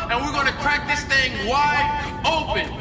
and we're gonna crack this thing wide open.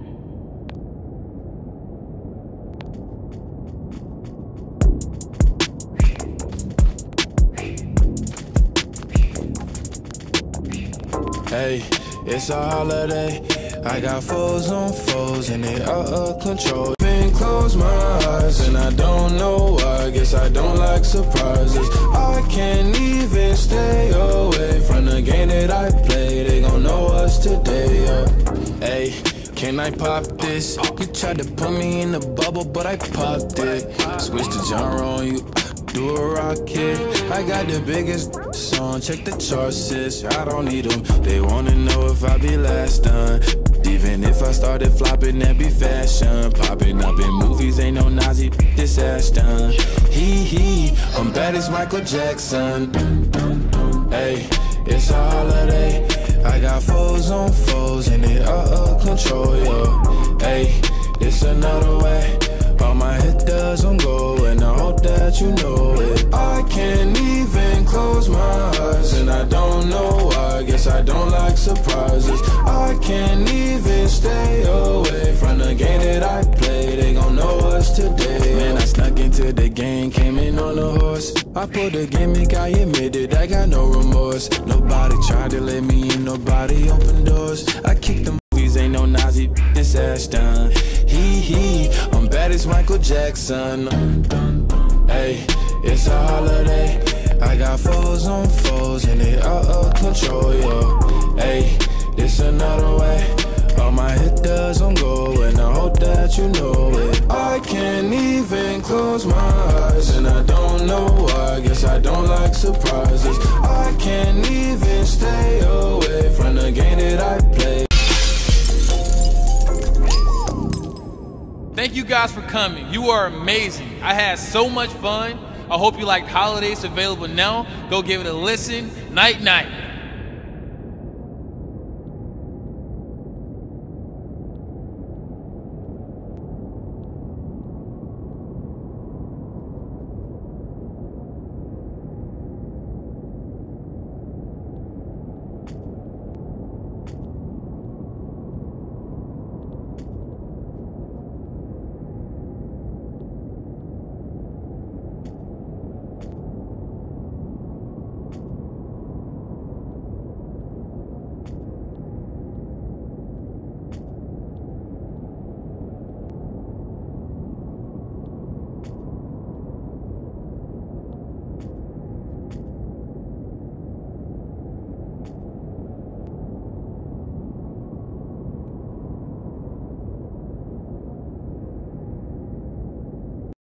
Hey, it's a holiday. I got foes on foes and they out of control. Been close my eyes and I don't know why. Guess I don't like surprises. I can't even stay away from the game that I play. They gon' know us today, Hey, can I pop this? You tried to put me in the bubble, but I popped it. Switch the genre on you, do a rocket. I got the biggest song, check the charts, sis. I don't need them, they wanna know if I be last done. Even if I started flopping, that be fashion. Popping up in movies, ain't no Nazi, this ass done. I'm bad as Michael Jackson. Hey, it's a holiday. I got foes on foes and they out of control, yo. Hey, it's another way. All my hitters on go and I hope that you know it. I can't even close my eyes and I don't know why. Guess I don't like surprises. I can't even stay away from the game that I play. They gon' know us today. Man, I snuck into the game, came in on a horse. I pulled a gimmick, I admit it, I got no remorse. Nobody tried to let me in, nobody opened doors. I kicked them movies, ain't no Nazi, this ass done. I'm bad as Michael Jackson. Hey, it's a holiday. I got foes on foes and they out of control, yo. Hey, this another way. All my hitters on go and I hope that you know it. I can't even close my eyes and I don't know why. Guess I don't like surprises. I can't even stay away from the game that I play. Thank you guys for coming. You are amazing. I had so much fun. I hope you liked Holidays. Available now. Go give it a listen. Night, night.